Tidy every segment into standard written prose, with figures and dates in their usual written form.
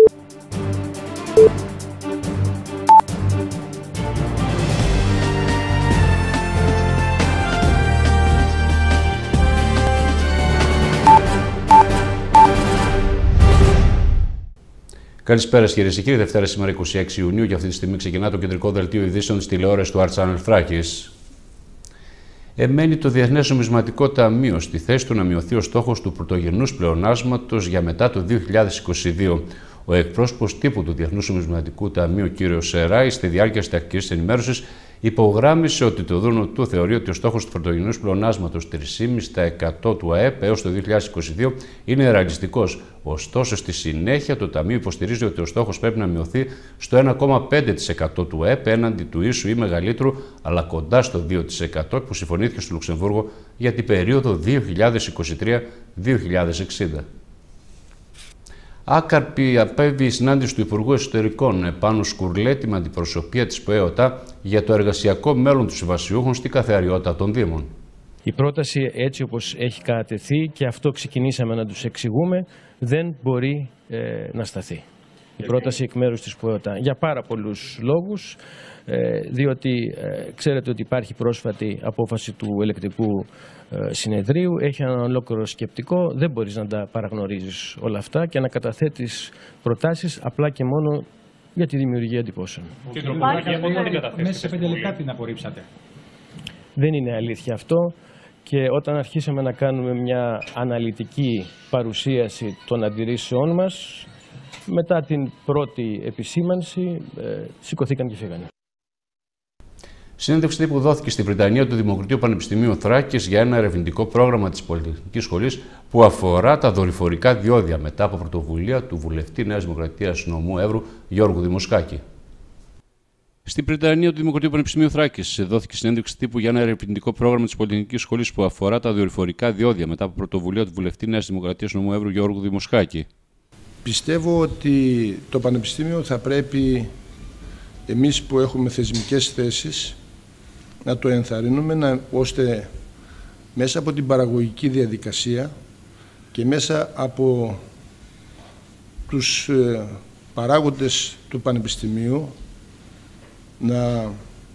Καλησπέρα κυρίες και κύριοι. Δευτέρα σήμερα 26 Ιουνίου και αυτή τη στιγμή ξεκινά το κεντρικό δελτίο ειδήσεων της τηλεόρασης του Art Channel Θράκης. Εμένει το Διεθνές Νομισματικό Ταμείο στη θέση του να μειωθεί ο στόχος του πρωτογενούς πλεονάσματος για μετά το 2022. Ο εκπρόσωπος τύπου του Διεθνούς Νομισματικού Ταμείου, κ. Σεράη, στη διάρκεια της τακτικής ενημέρωσης, υπογράμμισε ότι το δούνο του θεωρεί ότι ο στόχος του πρωτογενούς πλεονάσματος 3,5% του ΑΕΠ έως το 2022 είναι ρεαλιστικός. Ωστόσο, στη συνέχεια το Ταμείο υποστηρίζει ότι ο στόχος πρέπει να μειωθεί στο 1,5% του ΑΕΠ έναντι του ίσου ή μεγαλύτερου, αλλά κοντά στο 2% που συμφωνήθηκε στο Λουξεμβούργο για την περίοδο 2023-2060. Άκαρπη απέβη η συνάντηση του Υπουργού Εσωτερικών Πάνου Σκουρλέτη με αντιπροσωπεία της ΠΟΕΟΤΑ για το εργασιακό μέλλον των συμβασιούχων στην καθεαριότητα των Δήμων. Η πρόταση έτσι όπως έχει κατατεθεί, και αυτό ξεκινήσαμε να τους εξηγούμε, δεν μπορεί να σταθεί. Η πρόταση εκ μέρους της ΠΟΕΟΤΑ για πάρα πολλούς λόγους, διότι ξέρετε ότι υπάρχει πρόσφατη απόφαση του ελεκτικού συνεδρίου, έχει ένα ολόκληρο σκεπτικό, δεν μπορείς να τα παραγνωρίζεις όλα αυτά και να καταθέτεις προτάσεις απλά και μόνο για τη δημιουργία εντυπώσεων. Και μέσα σε 5 λεπτά την απορρίψατε. Δεν είναι αλήθεια αυτό, και όταν αρχίσαμε να κάνουμε μια αναλυτική παρουσίαση των αντιρρήσεών μας, μετά την πρώτη επισήμανση σηκωθήκαν και φύγανε. Συνέντευξη τύπου δόθηκε στη Βρυτανία του Δημοκρατίου Πανεπιστημίου Θράκης για ένα ερευνητικό πρόγραμμα της Πολυτεχνικής Σχολής που αφορά τα δορυφορικά διόδια μετά από πρωτοβουλία του βουλευτή Νέας Δημοκρατίας Νομού Εύρου Γιώργου Δημοσκάκη. Στην Βρυτανία του Δημοκρατίου Πανεπιστημίου Θράκης δόθηκε συνέντευξη τύπου για ένα ερευνητικό πρόγραμμα της Πολυτεχνικής Σχολής που αφορά τα δορυφορικά διόδια μετά από πρωτοβουλία του βουλευτή Νέας Δημοκρατίας Νομού Εύρου Γιώργου Δημοσκάκη. Πιστεύω ότι το Πανεπιστήμιο θα πρέπει, εμείς που έχουμε θεσμικές θέσεις, να το ενθαρρύνουμε ώστε μέσα από την παραγωγική διαδικασία και μέσα από τους παράγοντες του Πανεπιστημίου να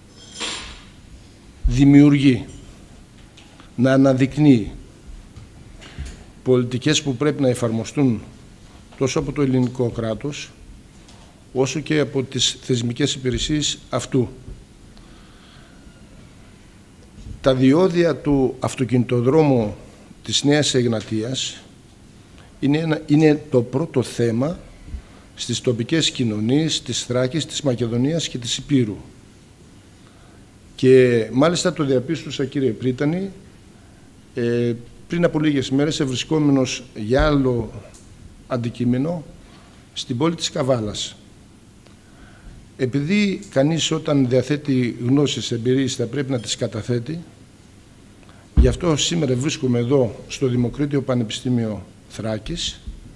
δημιουργεί, να αναδεικνύει πολιτικές που πρέπει να εφαρμοστούν τόσο από το ελληνικό κράτος όσο και από τις θεσμικές υπηρεσίες αυτού. Τα διόδια του αυτοκινητοδρόμου της Νέας Εγνατίας είναι το πρώτο θέμα στις τοπικές κοινωνίες της Θράκης, της Μακεδονίας και της Ηπείρου. Και μάλιστα το διαπίστωσα, κύριε Πρίτανη, πριν από λίγες μέρες, ευρισκόμενος για άλλο αντικείμενο στην πόλη της Καβάλας. Επειδή κανείς όταν διαθέτει γνώσεις, εμπειρίες, θα πρέπει να τις καταθέτει, γι' αυτό σήμερα βρίσκομαι εδώ στο Δημοκρίτιο Πανεπιστήμιο Θράκης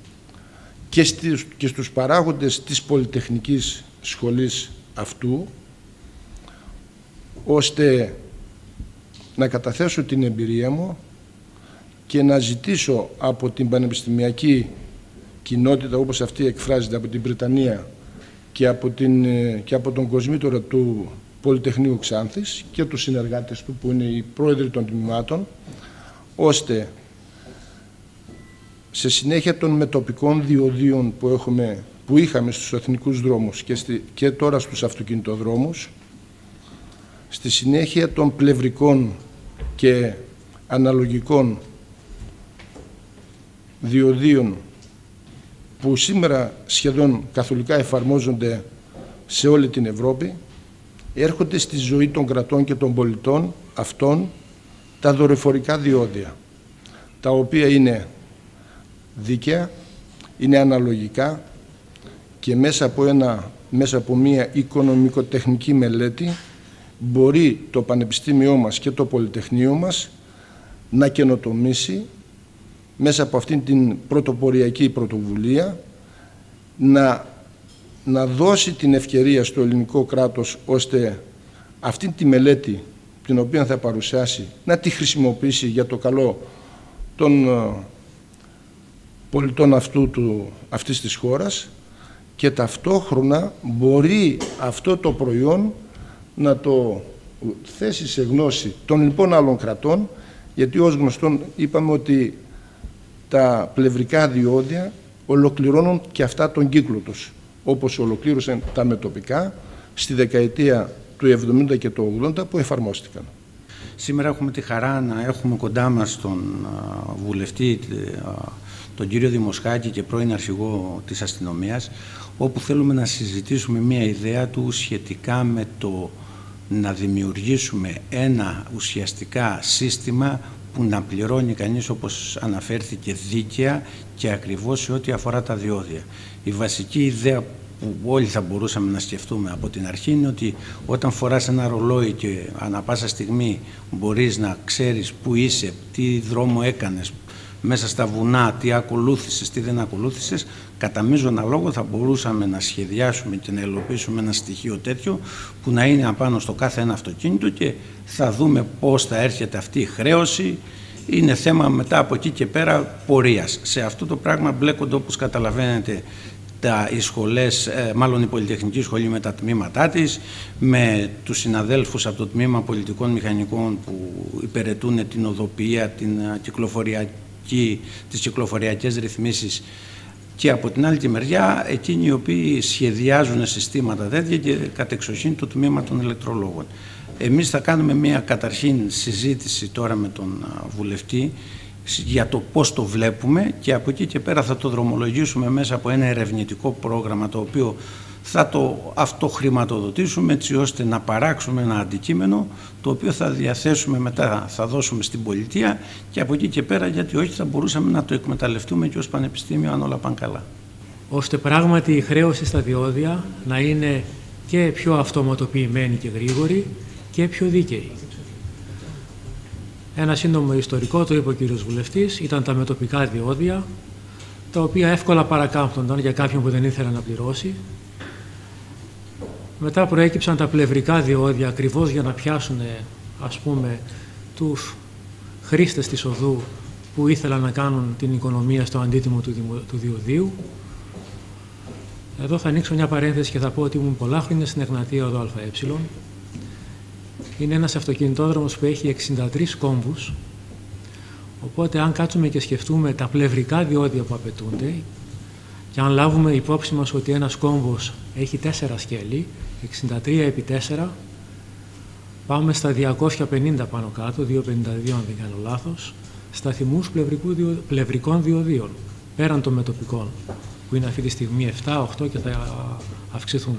και στους παράγοντες της Πολυτεχνικής Σχολής αυτού, ώστε να καταθέσω την εμπειρία μου και να ζητήσω από την πανεπιστημιακή κοινότητα, όπως αυτή εκφράζεται από την Βρυτανία και από τον κοσμήτορα του Πολυτεχνείου Ξάνθης και τους συνεργάτες του που είναι οι πρόεδροι των τμήματων, ώστε σε συνέχεια των μετοπικών διοδίων που είχαμε στους εθνικούς δρόμους και τώρα στους αυτοκινητοδρόμους, στη συνέχεια των πλευρικών και αναλογικών διοδίων που σήμερα σχεδόν καθολικά εφαρμόζονται σε όλη την Ευρώπη, έρχονται στη ζωή των κρατών και των πολιτών αυτών τα δορυφορικά διόδια, τα οποία είναι δίκαια, είναι αναλογικά και μέσα από μια οικονομικοτεχνική μελέτη μπορεί το Πανεπιστήμιό μας και το Πολυτεχνείο μας να καινοτομήσει μέσα από αυτήν την πρωτοποριακή πρωτοβουλία να δώσει την ευκαιρία στο ελληνικό κράτος ώστε αυτήν τη μελέτη την οποία θα παρουσιάσει να τη χρησιμοποιήσει για το καλό των πολιτών αυτής της χώρας και ταυτόχρονα μπορεί αυτό το προϊόν να το θέσει σε γνώση των λοιπόν άλλων κρατών, γιατί ως γνωστόν είπαμε ότι τα πλευρικά διόδια ολοκληρώνουν και αυτά τον κύκλο τους, όπως ολοκλήρωσαν τα μετοπικά στη δεκαετία του 70 και του 80 που εφαρμόστηκαν. Σήμερα έχουμε τη χαρά να έχουμε κοντά μας τον βουλευτή, τον κύριο Δημοσχάκη και πρώην αρχηγό της αστυνομίας, όπου θέλουμε να συζητήσουμε μια ιδέα του σχετικά με το να δημιουργήσουμε ένα ουσιαστικά σύστημα που να πληρώνει κανείς, όπως αναφέρθηκε, δίκαια και ακριβώς σε ό,τι αφορά τα διόδια. Η βασική ιδέα που όλοι θα μπορούσαμε να σκεφτούμε από την αρχή είναι ότι όταν φοράς ένα ρολόι και ανά πάσα στιγμή μπορείς να ξέρεις που είσαι, τι δρόμο έκανες μέσα στα βουνά, τι ακολούθησες, τι δεν ακολούθησες, κατά μείζωνα λόγο θα μπορούσαμε να σχεδιάσουμε και να υλοποιήσουμε ένα στοιχείο τέτοιο που να είναι απάνω στο κάθε ένα αυτοκίνητο και θα δούμε πώς θα έρχεται αυτή η χρέωση. Είναι θέμα μετά από εκεί και πέρα πορείας. Σε αυτό το πράγμα μπλέκονται, όπως καταλαβαίνετε, οι σχολές, μάλλον η Πολυτεχνική Σχολή με τα τμήματά της, με τους συναδέλφους από το Τμήμα Πολιτικών Μηχανικών που υπηρετούν την οδοποιία, τις κυκλοφοριακές ρυθμίσεις, και από την άλλη τη μεριά εκείνοι οι οποίοι σχεδιάζουν συστήματα τέτοια και κατεξοχήν το Τμήμα των Ηλεκτρολόγων. Εμείς θα κάνουμε μια καταρχήν συζήτηση τώρα με τον βουλευτή για το πώς το βλέπουμε και από εκεί και πέρα θα το δρομολογήσουμε μέσα από ένα ερευνητικό πρόγραμμα το οποίο θα το αυτοχρηματοδοτήσουμε έτσι ώστε να παράξουμε ένα αντικείμενο το οποίο θα διαθέσουμε μετά, θα δώσουμε στην πολιτεία και από εκεί και πέρα, γιατί όχι, θα μπορούσαμε να το εκμεταλλευτούμε και ως πανεπιστήμιο αν όλα πάνε καλά. Ώστε πράγματι η χρέωση στα διόδια να είναι και πιο αυτοματοποιημένη και γρήγορη και πιο δίκαιη. Ένα σύντομο ιστορικό, το είπε ο κύριος Βουλευτής, ήταν τα μετοπικά διόδια, τα οποία εύκολα παρακάμπτονταν για κάποιον που δεν ήθελε να πληρώσει. Μετά προέκυψαν τα πλευρικά διόδια ακριβώς για να πιάσουν, ας πούμε, τους χρήστες της οδού που ήθελαν να κάνουν την οικονομία στο αντίτιμο του διοδίου. Εδώ θα ανοίξω μια παρένθεση και θα πω ότι ήμουν πολλά χρόνια στην Εγνατία οδό ΑΕ. Είναι ένας αυτοκινητόδρομος που έχει 63 κόμβους, οπότε αν κάτσουμε και σκεφτούμε τα πλευρικά διόδια που απαιτούνται και αν λάβουμε υπόψη μας ότι ένας κόμβος έχει 4 σκέλη, 63 επί 4, πάμε στα 250 πάνω κάτω, 252 αν δεν κάνω λάθος, σταθμούς πλευρικών διοδίων, πέραν των μετοπικών, που είναι αυτή τη στιγμή 7, 8 και θα αυξηθούν.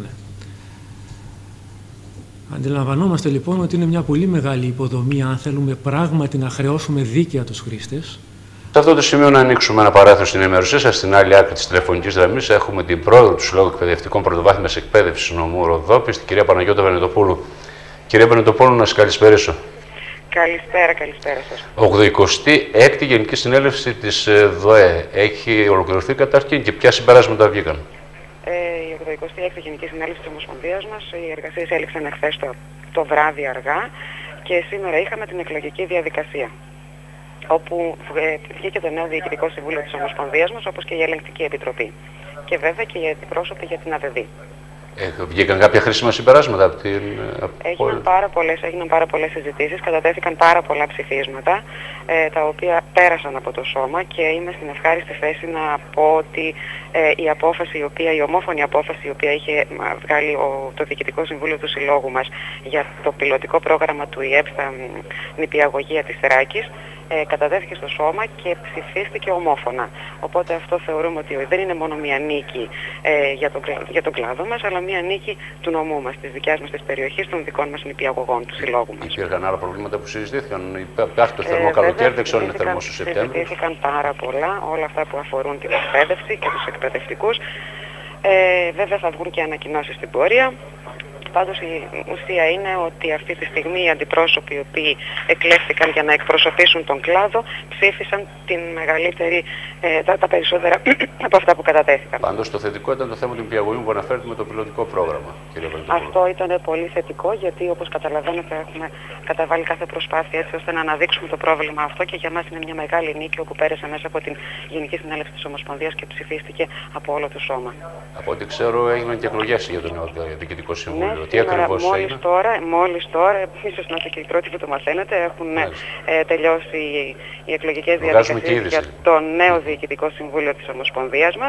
Αντιλαμβανόμαστε λοιπόν ότι είναι μια πολύ μεγάλη υποδομή αν θέλουμε πράγματι να χρεώσουμε δίκαια τους χρήστες. Σε αυτό το σημείο να ανοίξουμε ένα παράθυρο στην ενημέρωσή σας. Στην άλλη άκρη της τηλεφωνικής γραμμής έχουμε την πρόεδρο του Συλλόγου Εκπαιδευτικών Πρωτοβάθμιας Εκπαίδευσης νομού Ροδόπης, την κυρία Παναγιώτα Βενετοπούλου. Κυρία Βενετοπούλου, να σας καλησπέρισω. Καλησπέρα σας. 86η Γενική Συνέλευση της ΔΟΕ έχει ολοκληρωθεί καταρχήν και ποια συμπεράσματα βγήκαν? Η 86η Γενική Συνέλευση της Ομοσπονδίας μας, οι εργασίες έληξαν εχθές το βράδυ αργά και σήμερα είχαμε την εκλογική διαδικασία, όπου βγήκε το νέο Διοικητικό Συμβούλιο της Ομοσπονδίας μας, όπως και η Ελεγκτική Επιτροπή. Και βέβαια και οι αντιπρόσωποι για την ΑΔΔ. Βγήκαν κάποια χρήσιμα συμπεράσματα από την... Έγιναν πάρα πολλές συζητήσεις, κατατέθηκαν πάρα πολλά ψηφίσματα, τα οποία πέρασαν από το σώμα και είμαι στην ευχάριστη θέση να πω ότι η ομόφωνη απόφαση η οποία είχε βγάλει το Διοικητικό Συμβούλιο του Συλλόγου μας για το πιλωτικό πρόγραμμα του ΙΕΠ στα νηπιαγωγεία της Θράκης, κατατέθηκε στο σώμα και ψηφίστηκε ομόφωνα. Οπότε αυτό θεωρούμε ότι δεν είναι μόνο μια νίκη για τον κλάδο μας, αλλά μια νίκη του νομού μας, της δικιάς μας της περιοχής, των δικών μας νηπιαγωγών, του συλλόγου μας. Υπήρχαν άλλα προβλήματα που συζητήθηκαν? Υπάρχει το θερμό καλοκαίρι, δεν ξέρω αν είναι θερμό στο Σεπτέμβριο. Συζητήθηκαν πάρα πολλά, όλα αυτά που αφορούν την εκπαίδευση και τους εκπαιδευτικούς. Βέβαια θα βγουν και ανακοινώσεις στην πορεία. Πάντως η ουσία είναι ότι αυτή τη στιγμή οι αντιπρόσωποι οι οποίοι εκλέχθηκαν για να εκπροσωπήσουν τον κλάδο ψήφισαν την μεγαλύτερη, τα περισσότερα από αυτά που κατατέθηκαν. Πάντως το θετικό ήταν το θέμα του νηπιαγωγείου που αναφέρεται με το πιλωτικό πρόγραμμα, κύριε Βελτοπούλου. Αυτό ήταν πολύ θετικό, γιατί όπως καταλαβαίνετε έχουμε καταβάλει κάθε προσπάθεια έτσι ώστε να αναδείξουμε το πρόβλημα αυτό, και για μας είναι μια μεγάλη νίκη όπου πέρασε μέσα από την Γενική Συνέλευση της Ομοσπονδίας και ψηφίστηκε από όλο το σώμα. Από ό,τι ξέρω έγιναν και εκλογές για το νέο Διοικητικό Συμβούλιο. Ναι, τι ακριβώς έγινε? Μόλις τώρα, ίσως να είστε και οι πρώτοι που το μαθαίνετε, έχουν τελειώσει οι εκλογικές διαδικασίες για το νέο Διοικητικό Συμβούλιο της Ομοσπονδίας μας.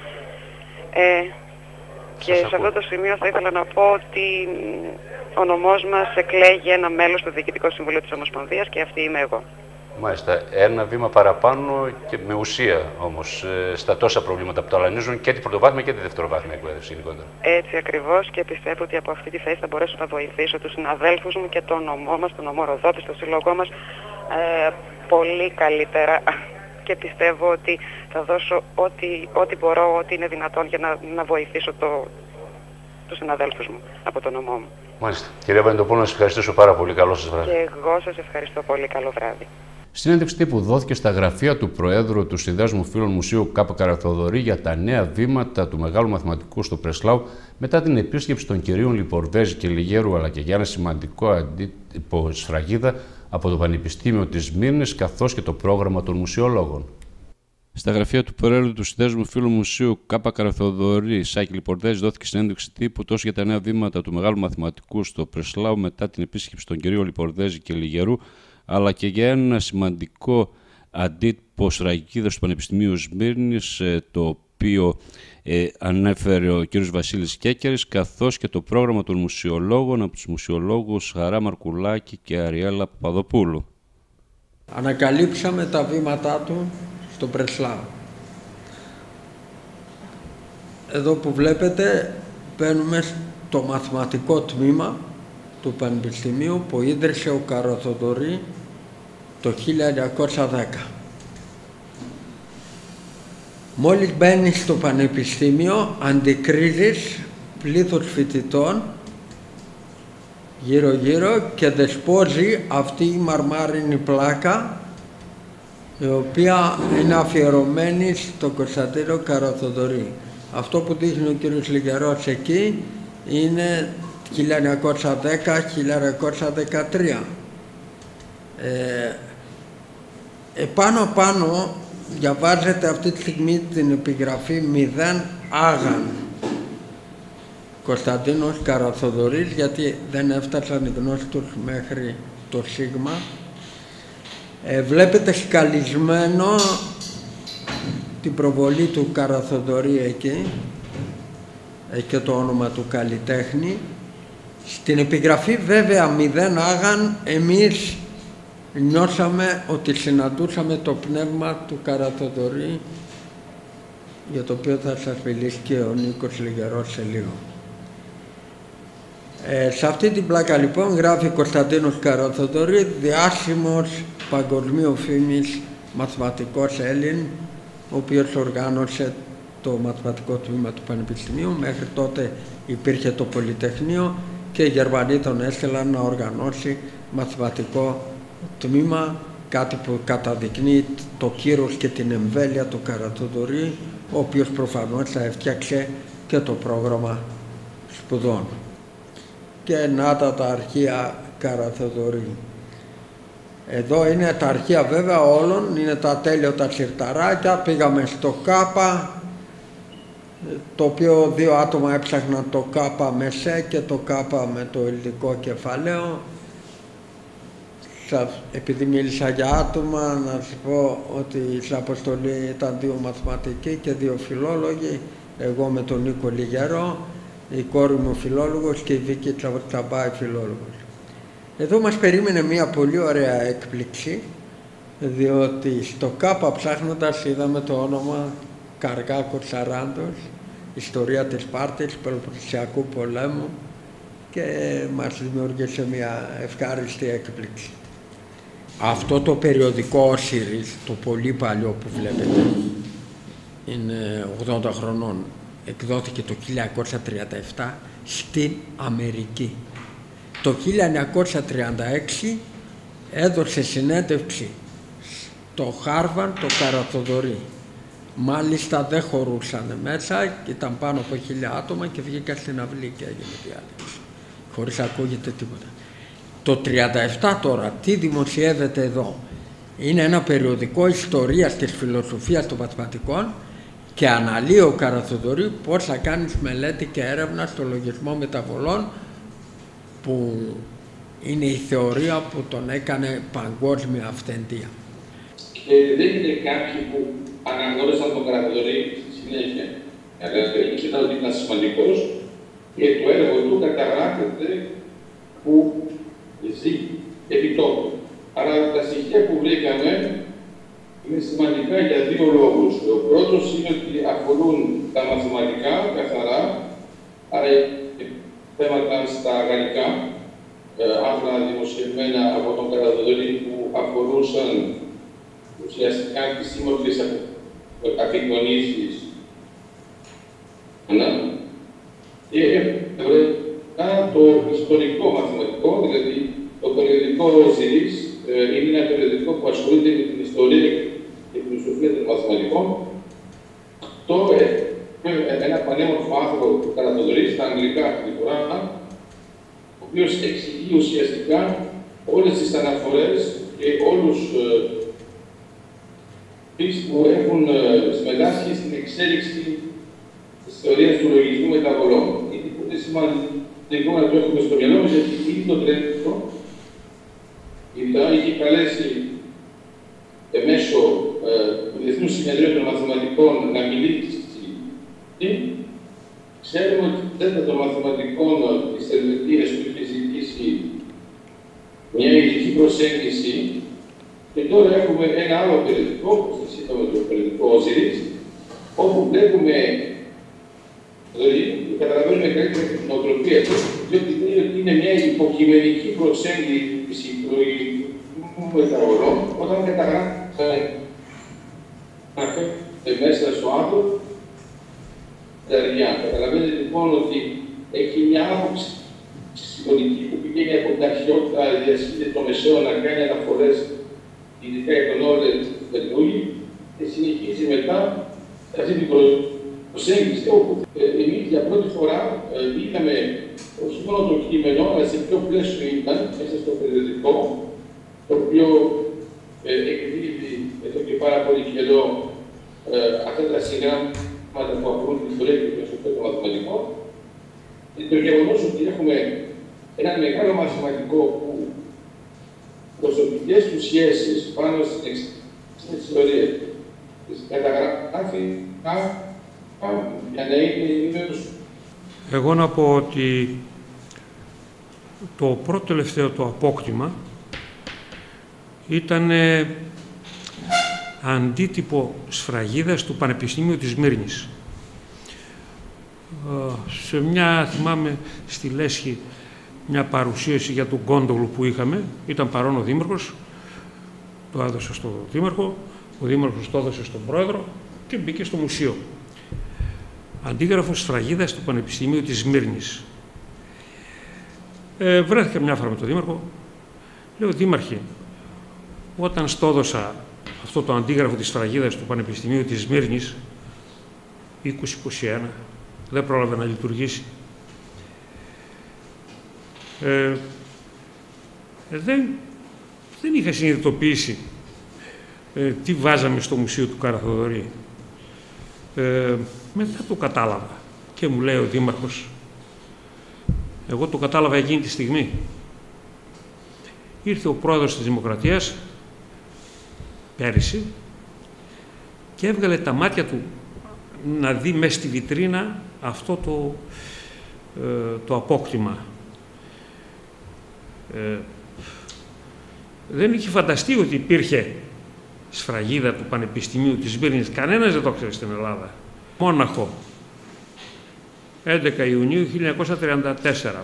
Και σε αυτό το σημείο θα ήθελα να πω ότι ο νομός μας εκλέγει ένα μέλος στο Διοικητικό Συμβούλιο της Ομοσπονδίας και αυτή είμαι εγώ. Μάλιστα. Ένα βήμα παραπάνω και με ουσία όμως στα τόσα προβλήματα που ταλανίζουν και την πρωτοβάθμια και τη δευτεροβάθμια εκπαίδευση γενικότερα. Έτσι ακριβώς, και πιστεύω ότι από αυτή τη θέση θα μπορέσω να βοηθήσω τους συναδέλφους μου και τον νομό μας, τον νομό Ροδότη, τον σύλλογό μας πολύ καλύτερα. Και πιστεύω ότι θα δώσω ό,τι μπορώ, ό,τι είναι δυνατόν για να βοηθήσω τους συναδέλφους μου από τον νομό μου. Μάλιστα. Κυρία Βελτοπούλου, να σας ευχαριστήσω πάρα πολύ. Καλό σας βράδυ. Και εγώ σας ευχαριστώ πολύ. Καλό βράδυ. Συνέντευξη τύπου δόθηκε στα γραφεία του Προέδρου του Συνδέσμου Φίλων Μουσείου Κ. Καραθοδωρή για τα νέα βήματα του μεγάλου μαθηματικού στο Πρεσλάου μετά την επίσκεψη των κυρίων Λιπορδέζη και Λιγέρου, αλλά και για ένα σημαντικό αντίτυπο σφραγίδα από το Πανεπιστήμιο της Σμύρνης καθώς και το πρόγραμμα των μουσιολόγων. Στα γραφεία του Προέδρου του Συνδέσμου Φίλων Μουσείου Κ. Καραθοδωρή, Σάκη Λιπορδέζη, δόθηκε συνέντευξη τύπου τόσο για τα νέα βήματα του μεγάλου μαθηματικού στο Πρεσλάου μετά την επίσκεψη των κυρίων Λιπορδέζη και Λιγερού, αλλά και για ένα σημαντικό αντίτυπο σφραγίδας του Πανεπιστημίου Σμύρνης, το οποίο ανέφερε ο κ. Βασίλης Κέκερης, καθώς και το πρόγραμμα των μουσιολόγων από τους μουσιολόγους Χαρά Μαρκουλάκη και Αριέλα Παπαδοπούλου. Ανακαλύψαμε τα βήματά του στο Πρεσλάου. Εδώ που βλέπετε μπαίνουμε στο μαθηματικό τμήμα του Πανεπιστημίου που ίδρυσε ο Καραθοδωρή το 1910. Μόλις μπαίνεις στο Πανεπιστήμιο αντικρίζεις πλήθος φοιτητών γύρω-γύρω και δεσπόζει αυτή η μαρμάρινη πλάκα η οποία είναι αφιερωμένη στον Κωνσταντίνο Καραθοδωρή. Αυτό που δείχνει ο κύριος Λιγερός εκεί είναι 1910-1913. Επάνω διαβάζετε αυτή τη στιγμή την επιγραφή 0 Άγαν Κωνσταντίνος Καραθοδωρής, γιατί δεν έφτασαν οι γνώσεις τους μέχρι το Σίγμα. Βλέπετε σκαλισμένο την προβολή του Καραθοδωρή εκεί, έχει και το όνομα του καλλιτέχνη. Στην επιγραφή βέβαια 0 Άγαν εμείς νιώσαμε ότι συναντούσαμε το πνεύμα του Καραθοδωρή, για το οποίο θα σας μιλήσει και ο Νίκος Λιγερός σε λίγο. Σε αυτή την πλάκα λοιπόν γράφει Κωνσταντίνος Καραθοδωρή, διάσημος παγκοσμίου φήμης μαθηματικός Έλλην, ο οποίος οργάνωσε το μαθηματικό τμήμα του Πανεπιστημίου. Μέχρι τότε υπήρχε το Πολυτεχνείο και οι Γερμανοί τον έστειλαν να οργανώσει μαθηματικό τμήμα, κάτι που καταδεικνύει το κύρος και την εμβέλεια του Καραθοδωρή, ο οποίος προφανώς θα έφτιαξε και το πρόγραμμα σπουδών. Και να τα αρχεία Καραθοδωρή. Εδώ είναι τα αρχεία βέβαια όλων, είναι τα τέλειωτα συρταράκια. Πήγαμε στο Κάπα, το οποίο 2 άτομα έψαχναν το Κάπα με ΣΕ και το Κάπα με το ελληνικό κεφαλαίο. Επειδή μίλησα για άτομα, να σας πω ότι στην αποστολή ήταν 2 μαθηματικοί και 2 φιλόλογοι, εγώ με τον Νίκο Λιγερό, η κόρη μου φιλόλογος και η Βίκη Τσαμπάη φιλόλογος. Εδώ μας περίμενε μια πολύ ωραία έκπληξη, διότι στο Κάπα ψάχνοντας είδαμε το όνομα Καργάκος Σαράντος, ιστορία της Σπάρτης, Πελοποννησιακού πολέμου, και μας δημιούργησε μια ευχάριστη έκπληξη. Αυτό το περιοδικό Όσιρις, το πολύ παλιό που βλέπετε, είναι 80 χρονών, εκδόθηκε το 1937 στην Αμερική. Το 1936 έδωσε συνέντευξη στο Χάρβαρντ το Καραθοδωρή. Μάλιστα δεν χωρούσαν μέσα, ήταν πάνω από 1.000 άτομα και βγήκα στην αυλή και έγινε διάλεξη. Χωρίς ακούγεται τίποτα. Το 1937 τώρα, τι δημοσιεύεται εδώ? Είναι ένα περιοδικό ιστορίας της φιλοσοφίας των μαθηματικών και αναλύει ο Καραθοδωρή πώς θα κάνεις μελέτη και έρευνα στο λογισμό μεταβολών, που είναι η θεωρία που τον έκανε παγκόσμια αυθεντία. Και δεν είναι κάποιοι που αναγνώρισαν τον Καραθοδωρή στη συνέχεια. Ήταν ότι ήταν σημαντικός και το έργο του καταγράφεται που ζει επί τόπου. Άρα τα στοιχεία που βρήκαμε είναι σημαντικά για δύο λόγους. Ο πρώτος είναι ότι αφορούν τα μαθηματικά καθαρά, άρα θέματα στα γαλλικά, άρθρα δημοσιευμένα από τον Καραθοδωρή που αφορούσαν ουσιαστικά τις σύμμορφες απεικονίσεις. Και το ιστορικό μαθηματικό, δηλαδή το περιοδικό Osiris, είναι ένα περιοδικό που ασχολείται με την ιστορία και την φιλοσοφία των μαθηματικών. Αυτό ένα πανέμορφο άνθρωπο του Καραθοδωρή στα αγγλικά την φορά, ο οποίος εξηγεί ουσιαστικά όλες τις αναφορές και όλους που έχουν συμμετάσχει στην εξέλιξη της θεωρίας του λογισμού μεταβολών. Είναι πολύ σημαντικό να το έχουμε στο μυαλό μας, γιατί ήδη το τρίτο είχε καλέσει μέσω του Διεθνούς Συνεδρίου των Μαθηματικών να μιλήσει. Ξέρουμε ότι το Δέλτα των Μαθηματικών της Ελβετίας που είχε ζητήσει μια ειδική προσέγγιση, και τώρα έχουμε ένα άλλο περιοδικό, όπως σας είπαμε, το περιοδικό Osiris, όπου βλέπουμε, δηλαδή καταλαβαίνουμε καλύτερα την νοοτροπία του, διότι είναι μια υποκειμενική προσέγγιση λογισμού μεταβολών, όταν καταγράφεται μέσα στο άνθρωπο. Καταλαβαίνετε λοιπόν ότι έχει μια άποψη συμπολική που πηγαίνει από την αρχαιότητα, διασχίζεται το μεσαίο να κάνει αναφορές, ειδικά για τον Όλε Μπερνούλη, και συνεχίζει μετά αυτή την προσέγγιση, όπου εμείς για πρώτη φορά είδαμε όχι μόνο το κείμενο, αλλά σε ποιο πλαίσιο ήταν μέσα στο περιοδικό, το οποίο εκδίδει εδώ και πάρα πολύ καιρό αυτά τα συγγράμματα που αφορούν την ιστορία και την φιλοσοφία των μαθηματικών. Και το γεγονός ότι έχουμε ένα μεγάλο μαθηματικό που προσωπικές του σχέσεις πάνω στην ιστορία της καταγράφει για να είναι ενήμερος. Εγώ να πω ότι το πρώτο τελευταίο το απόκτημα ήταν αντίτυπο σφραγίδας του Πανεπιστημίου της Μύρνης. Σε μια, θυμάμαι, στη Λέσχη, μια παρουσίαση για τον Κόντογλου που είχαμε, ήταν παρόν ο Δήμαρχος, το έδωσε στον Δήμαρχο, ο Δήμαρχος το έδωσε στον Πρόεδρο και μπήκε στο μουσείο. Αντίγραφο σφραγίδας του Πανεπιστημίου της Μύρνης. Βρέθηκα μια φορά με τον Δήμαρχο, λέω, Δήμαρχε, όταν στο έδωσα αυτό το αντίγραφο της σφραγίδας του Πανεπιστημίου της Μύρνης, 2021, δεν πρόλαβε να λειτουργήσει. Δεν είχα συνειδητοποιήσει τι βάζαμε στο Μουσείο του Καραθοδωρή. Μετά το κατάλαβα και μου λέει ο Δήμαρχος, εγώ το κατάλαβα εκείνη τη στιγμή. Ήρθε ο πρόεδρος της Δημοκρατίας πέρυσι και έβγαλε τα μάτια του να δει μέσα στη βιτρίνα αυτό το απόκτημα. Δεν είχε φανταστεί ότι υπήρχε σφραγίδα του Πανεπιστημίου της Μύρνης. Κανένας δεν το ξέρει στην Ελλάδα. Μόναχο, 11 Ιουνίου 1934.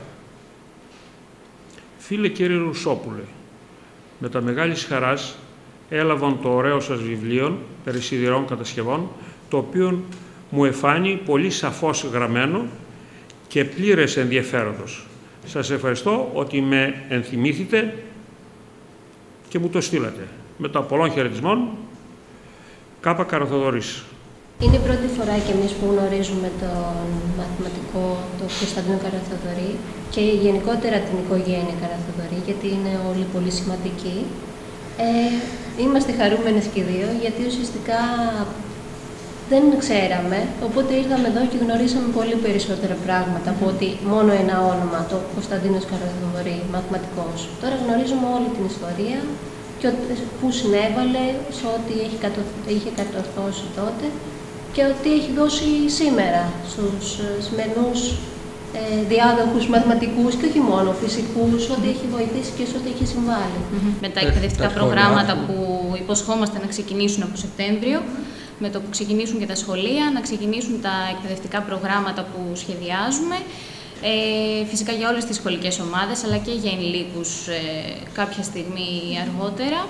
Φίλε κύριε Ρουσόπουλε, με τα μεγάλης χαράς έλαβαν το ωραίο σας βιβλίο περί σιδηρών κατασκευών, το οποίο μου εφάνει πολύ σαφώς γραμμένο και πλήρες ενδιαφέροντος. Σας ευχαριστώ ότι με ενθυμήθητε και μου το στείλατε. Με το πολλών χαιρετισμών, Κάπα Καραθοδωρής. Είναι η πρώτη φορά και εμείς που γνωρίζουμε τον μαθηματικό, τον Κωνσταντίνο Καραθοδωρή και γενικότερα την οικογένεια Καραθοδωρή, γιατί είναι όλοι πολύ σημαντικοί. Είμαστε χαρούμενες και δύο, γιατί ουσιαστικά δεν ξέραμε, οπότε ήρθαμε εδώ και γνωρίσαμε πολύ περισσότερα πράγματα από ότι μόνο ένα όνομα, το Κωνσταντίνος Καραθοδωρή, μαθηματικός. Τώρα γνωρίζουμε όλη την ιστορία και πού συνέβαλε, σε ό,τι είχε κατορθώσει τότε και ότι έχει δώσει σήμερα στους σημερινούς διάδοχους μαθηματικούς και όχι μόνο φυσικούς, ότι έχει βοηθήσει και σε ό,τι έχει συμβάλει. Με τα εκπαιδευτικά προγράμματα που υποσχόμαστε να ξεκινήσουν από Σεπτέμβριο, με το που ξεκινήσουν και τα σχολεία, να ξεκινήσουν τα εκπαιδευτικά προγράμματα που σχεδιάζουμε, φυσικά για όλες τις σχολικές ομάδες, αλλά και για ενηλίκους κάποια στιγμή αργότερα.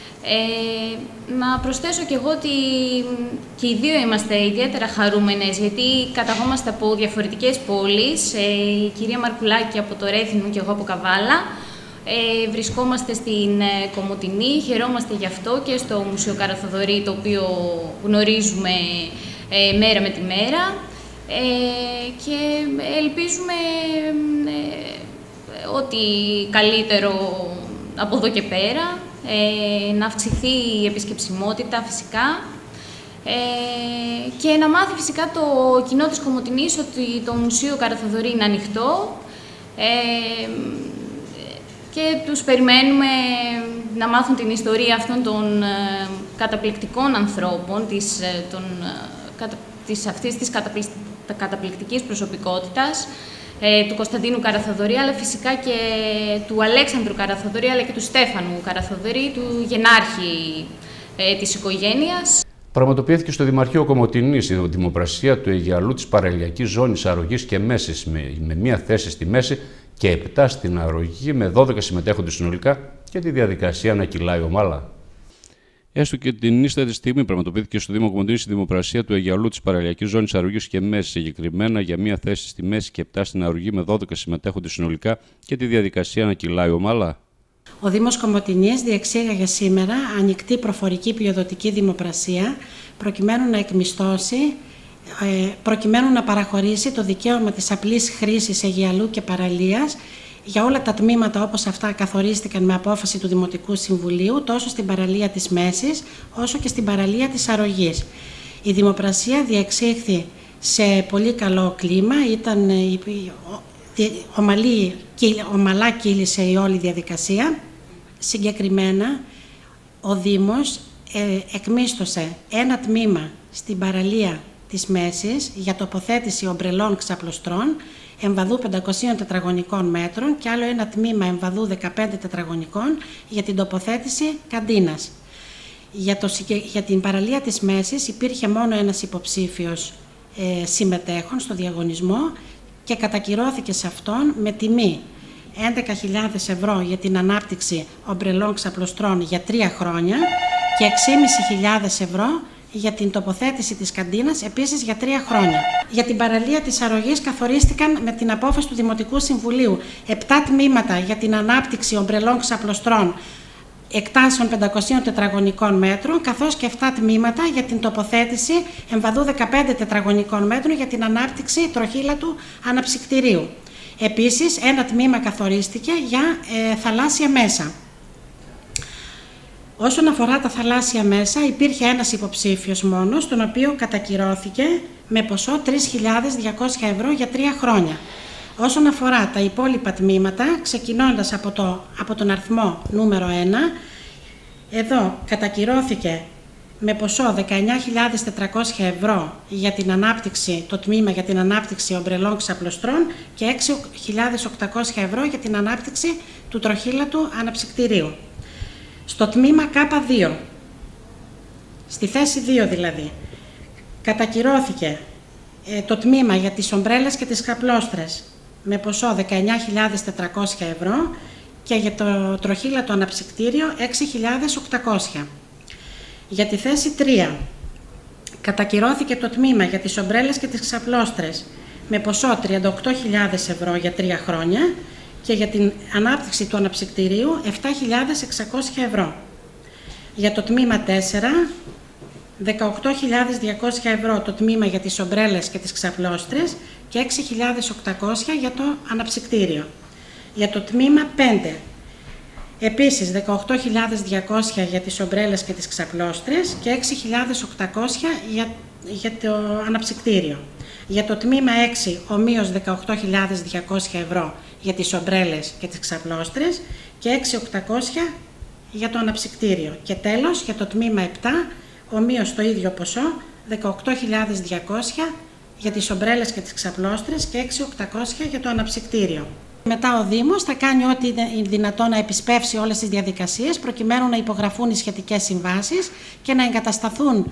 Να προσθέσω και εγώ ότι και οι δύο είμαστε ιδιαίτερα χαρούμενες, γιατί καταγόμαστε από διαφορετικές πόλεις. Η κυρία Μαρκουλάκη από το Ρέθινο και εγώ από Καβάλα. Βρισκόμαστε στην Κομοτηνή, χαιρόμαστε γι' αυτό και στο Μουσείο Καραθοδωρή, το οποίο γνωρίζουμε μέρα με τη μέρα. Και ελπίζουμε ότι καλύτερο από εδώ και πέρα, να αυξηθεί η επισκεψιμότητα φυσικά και να μάθει φυσικά το κοινό της Κομοτηνής ότι το Μουσείο Καραθοδωρή είναι ανοιχτό και τους περιμένουμε να μάθουν την ιστορία αυτών των καταπληκτικών ανθρώπων, αυτής της καταπληκτικής προσωπικότητας, του Κωνσταντίνου Καραθοδωρή, αλλά φυσικά και του Αλέξανδρου Καραθοδωρή, αλλά και του Στέφανου Καραθοδωρή, του γενάρχη της οικογένειας. Πραγματοποιήθηκε στο Δημαρχείο Κομοτηνής η δημοπρασία του Αιγιαλού της παραλιακής ζώνης αρρωγής και μέσης, με μία θέση στη μέση και 7 στην αρρωγή, με 12 συμμετέχοντες συνολικά και τη διαδικασία να κυλάει ομάλα. Έστω και την ίστατη στιγμή πραγματοποιήθηκε στο Δήμο Κομοτηνής η δημοπρασία του Αιγιαλού της παραλιακής ζώνης αρρωγής και μέση, συγκεκριμένα για μία θέση στη μέση και 7 στην αρρωγή, με 12 συμμετέχοντες συνολικά και τη διαδικασία να κυλάει ομάλα. Ο Δήμος Κομοτηνής διεξήγαγε σήμερα ανοιχτή προφορική πλειοδοτική δημοπρασία προκειμένου να εκμισθώσει, προκειμένου να παραχωρήσει το δικαίωμα της απλής χρήσης Αιγιαλού και παραλίας για όλα τα τμήματα όπως αυτά καθορίστηκαν με απόφαση του Δημοτικού Συμβουλίου, τόσο στην παραλία της Μέσης όσο και στην παραλία της Αρρωγής. Η δημοπρασία διεξήχθη σε πολύ καλό κλίμα, ήταν ομαλά κύλησε η όλη διαδικασία. Συγκεκριμένα, ο Δήμος εκμίσθωσε ένα τμήμα στην παραλία της Μέσης για τοποθέτηση ομπρελών ξαπλωστρών εμβαδού 500 τετραγωνικών μέτρων και άλλο ένα τμήμα εμβαδού 15 τετραγωνικών για την τοποθέτηση καντίνας. Για την παραλία της Μέσης υπήρχε μόνο ένας υποψήφιος συμμετέχων στο διαγωνισμό και κατακυρώθηκε σε αυτόν με τιμή 11.000 ευρώ για την ανάπτυξη ομπρελών ξαπλωστρών για 3 χρόνια και 6.500 ευρώ για την τοποθέτηση της καντίνας, επίσης για 3 χρόνια. Για την παραλία της Αρρωγής καθορίστηκαν με την απόφαση του Δημοτικού Συμβουλίου 7 τμήματα για την ανάπτυξη ομπρελών ξαπλωστρών εκτάσεων 500 τετραγωνικών μέτρων, καθώς και 7 τμήματα για την τοποθέτηση εμβαδού 15 τετραγωνικών μέτρων για την ανάπτυξη τροχήλατου αναψυκτηρίου. Επίσης, ένα τμήμα καθορίστηκε για θαλάσσια μέσα. Όσον αφορά τα θαλάσσια μέσα, υπήρχε ένας υποψήφιος μόνος, τον οποίο κατακυρώθηκε με ποσό 3.200 ευρώ για 3 χρόνια. Όσον αφορά τα υπόλοιπα τμήματα, ξεκινώντας από τον αριθμό νούμερο 1, εδώ κατακυρώθηκε με ποσό 19.400 ευρώ για την ανάπτυξη, το τμήμα για την ανάπτυξη ομπρελών ξαπλωστρών και 6.800 ευρώ για την ανάπτυξη του τροχήλατου αναψυκτηρίου. Στο τμήμα K2, στη θέση 2 δηλαδή, κατακυρώθηκε το τμήμα για τις ομπρέλες και τις καπλώστρες με ποσό 19.400 ευρώ και για το τροχήλατο αναψυκτήριο 6.800. Για τη θέση 3 κατακυρώθηκε το τμήμα για τις ομπρέλες και τις ξαπλώστρες με ποσό 38.000 ευρώ για 3 χρόνια και για την ανάπτυξη του αναψυκτηρίου 7.600 ευρώ. Για το τμήμα 4, 18.200 ευρώ το τμήμα για τις ομπρέλες και τις ξαπλώστρες και 6.800 για το αναψυκτήριο. Για το τμήμα 5, επίσης 18.200 για τις ομπρέλες και τις ξαπλώστρες και 6.800 για το αναψυκτήριο. Για το τμήμα 6, ομοίως 18.200 ευρώ για τις ομπρέλες και τις ξαπλώστρες και 6.800 για το αναψυκτήριο. Και τέλος, για το τμήμα 7, ομοίως το ίδιο ποσό, 18.200 για τις ομπρέλες και τις ξαπλώστρες και 6.800 για το αναψυκτήριο. Μετά ο Δήμος θα κάνει ό,τι είναι δυνατό να επισπεύσει όλες τις διαδικασίες προκειμένου να υπογραφούν οι σχετικές συμβάσεις και να εγκατασταθούν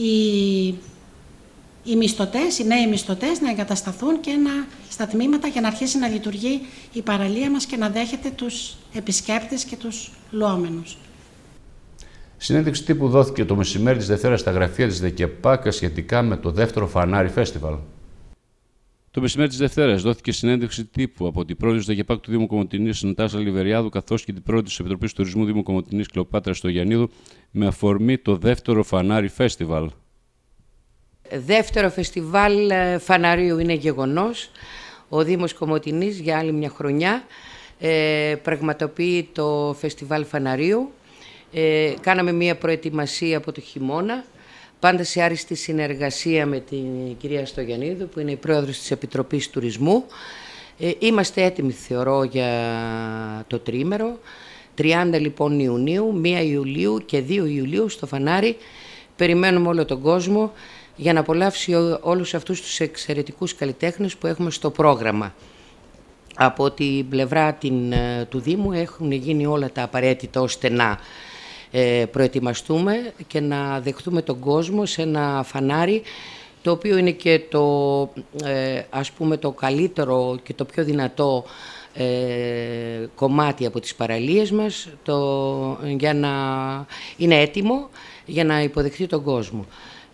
οι μισθωτές, οι νέοι μισθωτές να εγκατασταθούν και στα τμήματα για να αρχίσει να λειτουργεί η παραλία μας και να δέχεται τους επισκέπτες και τους λουόμενους. Συνέντευξη τύπου δόθηκε το μεσημέρι της Δευτέρας στα γραφεία της ΔΕΚΕΠΑΚ σχετικά με το δεύτερο Φανάρι Φέστιβαλ. Το μεσημέρι της Δευτέρας δόθηκε συνέντευξη τύπου από την πρόεδρο της ΔΕΚΕΠΑΚ του Δήμου Κομοτηνής, Νατάσα Λιβεριάδου, καθώς και την πρόεδρο της Επιτροπής Τουρισμού Δήμου Κομοτηνής, Κλεοπάτρα Στογιαννίδου, με αφορμή το δεύτερο Φανάρι Φέστιβαλ. Δεύτερο φεστιβάλ φαναρίου είναι γεγονός. Ο Δήμος Κομοτηνής για άλλη μια χρονιά πραγματοποιεί το φεστιβάλ φαναρίου. Κάναμε μια προετοιμασία από το χειμώνα, πάντα σε άριστη συνεργασία με την κυρία Στογιαννίδου, που είναι η πρόεδρος της Επιτροπής Τουρισμού. Είμαστε έτοιμοι, θεωρώ, για το τρίμερο. 30 λοιπόν Ιουνίου, 1 Ιουλίου και 2 Ιουλίου στο Φανάρι. Περιμένουμε όλο τον κόσμο για να απολαύσει όλους αυτούς τους εξαιρετικούς καλλιτέχνες που έχουμε στο πρόγραμμα. Από την πλευρά του Δήμου έχουν γίνει όλα τα απαραίτητα ώστε να προετοιμαστούμε και να δεχτούμε τον κόσμο σε ένα φανάρι, το οποίο είναι και ας πούμε το καλύτερο και το πιο δυνατό κομμάτι από τις παραλίες μας, για να είναι έτοιμο για να υποδεχτεί τον κόσμο.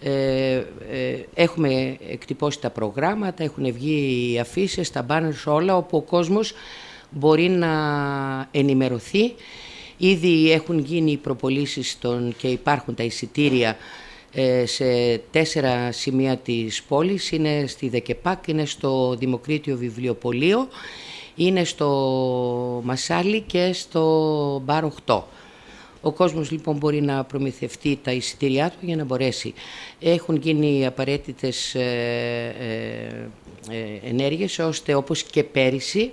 Έχουμε εκτυπώσει τα προγράμματα, έχουν βγει οι αφίσες, τα μπάνερς, όλα, όπου ο κόσμος μπορεί να ενημερωθεί. Ήδη έχουν γίνει οι προπωλήσεις και υπάρχουν τα εισιτήρια σε 4 σημεία της πόλης. Είναι στη ΔΕΚΕΠΑΚ, είναι στο Δημοκρίτιο Βιβλιοπωλείο, είναι στο Μασάλι και στο Μπαρ 8. Ο κόσμος λοιπόν μπορεί να προμηθευτεί τα εισιτήριά του για να μπορέσει. Έχουν γίνει απαραίτητες ενέργειες ώστε, όπως και πέρυσι,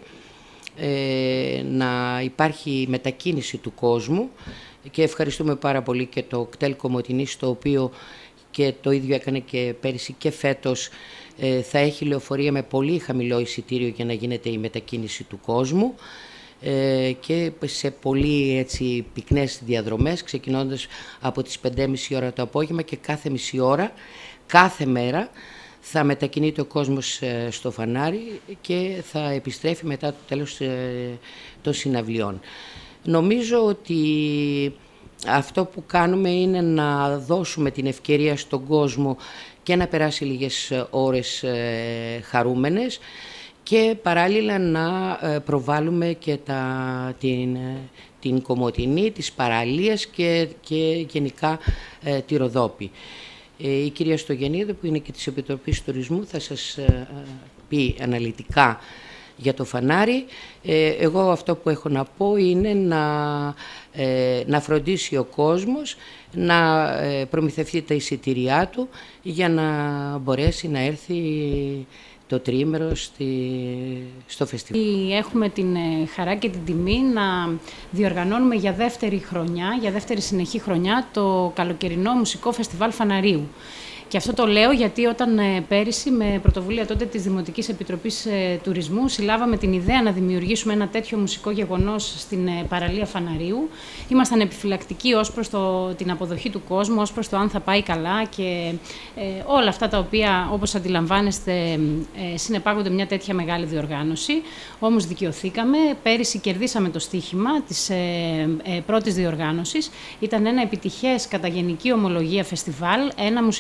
να υπάρχει μετακίνηση του κόσμου, και ευχαριστούμε πάρα πολύ και το κτέλ Κομοτηνής, το οποίο και το ίδιο έκανε και πέρυσι και φέτος. Θα έχει λεωφορεία με πολύ χαμηλό εισιτήριο για να γίνεται η μετακίνηση του κόσμου και σε πολύ έτσι πυκνές διαδρομές, ξεκινώντας από τις 5.30 ώρα το απόγευμα, και κάθε μισή ώρα, κάθε μέρα θα μετακινείται ο κόσμος στο Φανάρι και θα επιστρέφει μετά το τέλος των συναυλιών. Νομίζω ότι αυτό που κάνουμε είναι να δώσουμε την ευκαιρία στον κόσμο και να περάσει λίγες ώρες χαρούμενες, και παράλληλα να προβάλλουμε και την Κομοτηνή, τις παραλίες και γενικά τη Ροδόπη. Η κυρία Στογιαννίδου, που είναι και της Επιτροπής Τουρισμού, θα σας πει αναλυτικά για το Φανάρι. Εγώ αυτό που έχω να πω είναι να φροντίσει ο κόσμος να προμηθευτεί τα εισιτήριά του για να μπορέσει να έρθει το τριήμερο στο φεστιβάλ. Έχουμε την χαρά και την τιμή να διοργανώνουμε για δεύτερη χρονιά, για δεύτερη συνεχή χρονιά, το καλοκαιρινό μουσικό φεστιβάλ Φαναρίου. Και αυτό το λέω γιατί όταν πέρυσι, με πρωτοβουλία τότε της Δημοτικής Επιτροπής Τουρισμού, συλλάβαμε την ιδέα να δημιουργήσουμε ένα τέτοιο μουσικό γεγονός στην παραλία Φαναρίου. Ήμασταν επιφυλακτικοί ως προς την αποδοχή του κόσμου, ως προς το αν θα πάει καλά και όλα αυτά τα οποία, όπως αντιλαμβάνεστε, συνεπάγονται μια τέτοια μεγάλη διοργάνωση. Όμως δικαιωθήκαμε. Πέρυσι κερδίσαμε το στοίχημα της πρώτης διοργάνωσης. Ήταν ένα επιτυχές κατά γενική ομολογία φεστιβάλ, ένα μουσικό γεγονός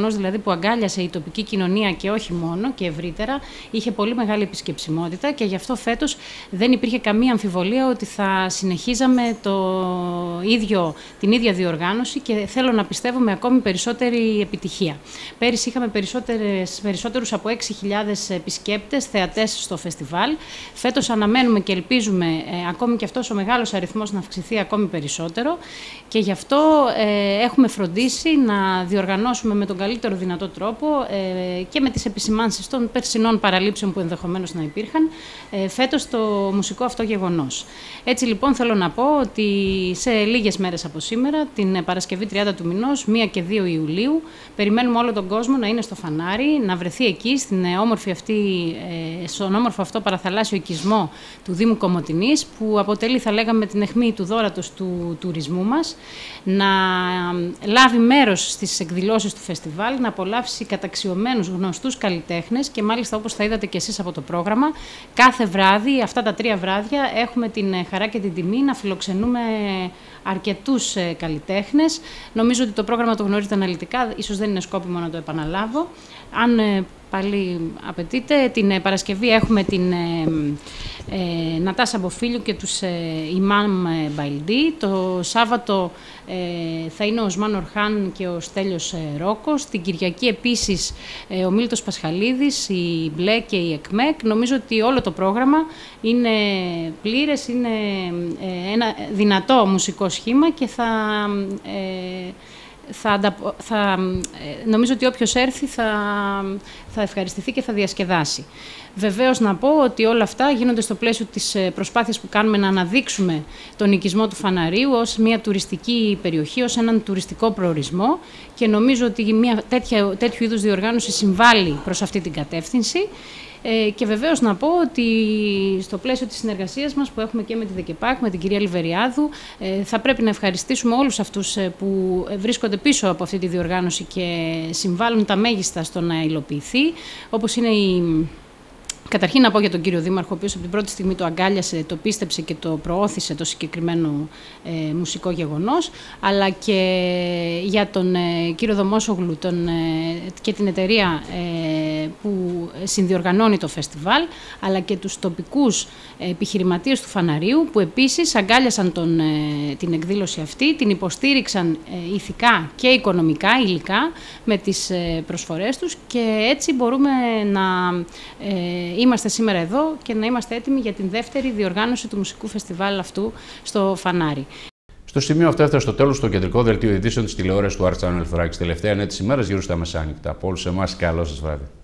γεγονός δηλαδή που αγκάλιασε η τοπική κοινωνία και όχι μόνο και ευρύτερα, είχε πολύ μεγάλη επισκεψιμότητα και γι' αυτό φέτος δεν υπήρχε καμία αμφιβολία ότι θα συνεχίζαμε την ίδια διοργάνωση και θέλω να πιστεύω με ακόμη περισσότερη επιτυχία. Πέρυσι είχαμε περισσότερους από 6.000 επισκέπτες, θεατές στο φεστιβάλ. Φέτος αναμένουμε και ελπίζουμε ακόμη και αυτός ο μεγάλος αριθμός να αυξηθεί ακόμη περισσότερο και γι' αυτό έχουμε φροντίσει να διοργανώσουμε με τον καλύτερο δυνατό τρόπο και με τις επισημάνσεις των περσινών παραλήψεων που ενδεχομένως να υπήρχαν φέτος το μουσικό αυτό γεγονός. Έτσι λοιπόν θέλω να πω ότι σε λίγες μέρες από σήμερα, την Παρασκευή 30 του μηνός, 1 και 2 Ιουλίου, περιμένουμε όλο τον κόσμο να είναι στο φανάρι, να βρεθεί εκεί στον όμορφο αυτό παραθαλάσσιο οικισμό του Δήμου Κομοτηνής, που αποτελεί, θα λέγαμε, την αιχμή του δώρατος του τουρισμού μας, να λάβει μέρος στις εκδηλώσεις του φεστιβάλ, να απολαύσει καταξιωμένους γνωστούς καλλιτέχνες και μάλιστα, όπως θα είδατε και εσείς από το πρόγραμμα, κάθε βράδυ, αυτά τα 3 βράδια, έχουμε την χαρά και την τιμή να φιλοξενούμε αρκετούς καλλιτέχνες. Νομίζω ότι το πρόγραμμα το γνωρίζετε αναλυτικά, ίσως δεν είναι σκόπιμο να το επαναλάβω. Αν πάλι απαιτείται, την Παρασκευή έχουμε την Νατάσα Μποφίλιου και τους Ιμάμ Μπαϊλντή. Το Σάββατο θα είναι ο Οσμάν Ορχάν και ο Στέλιος Ρόκος. Την Κυριακή επίσης ο Μίλτος Πασχαλίδης, η Μπλε και η ΕΚΜΕΚ. Νομίζω ότι όλο το πρόγραμμα είναι πλήρες, είναι ένα δυνατό μουσικό σχήμα και νομίζω ότι όποιος έρθει θα ευχαριστηθεί και θα διασκεδάσει. Βεβαίως να πω ότι όλα αυτά γίνονται στο πλαίσιο της προσπάθειας που κάνουμε να αναδείξουμε τον οικισμό του Φαναρίου ως μια τουριστική περιοχή, ως έναν τουριστικό προορισμό και νομίζω ότι μια τέτοιου είδους διοργάνωση συμβάλλει προς αυτή την κατεύθυνση. Και βεβαίως να πω ότι στο πλαίσιο της συνεργασίας μας που έχουμε και με τη ΔΕΚΕΠΑΚ, με την κυρία Λιβεριάδου, θα πρέπει να ευχαριστήσουμε όλους αυτούς που βρίσκονται πίσω από αυτή τη διοργάνωση και συμβάλλουν τα μέγιστα στο να υλοποιηθεί, όπως είναι Καταρχήν να πω για τον κύριο Δήμαρχο, ο οποίος από την πρώτη στιγμή το αγκάλιασε, το πίστεψε και το προώθησε το συγκεκριμένο μουσικό γεγονός, αλλά και για τον κύριο Δωμόσογλου και την εταιρεία που συνδιοργανώνει το φεστιβάλ, αλλά και τους τοπικούς επιχειρηματίες του Φαναρίου, που επίσης αγκάλιασαν την εκδήλωση αυτή, την υποστήριξαν ηθικά και οικονομικά, υλικά, με τις προσφορές τους και έτσι μπορούμε να είμαστε σήμερα εδώ και να είμαστε έτοιμοι για την δεύτερη διοργάνωση του μουσικού φεστιβάλ αυτού στο Φανάρι. Στο σημείο αυτό έφτασε στο τέλος το κεντρικό δελτίο ειδήσεων της τηλεόρασης του Art Channel Thrakis. Τελευταία νέα της ημέρας γύρω στα μεσάνυχτα. Από όλους εμάς, καλό σας βράδυ.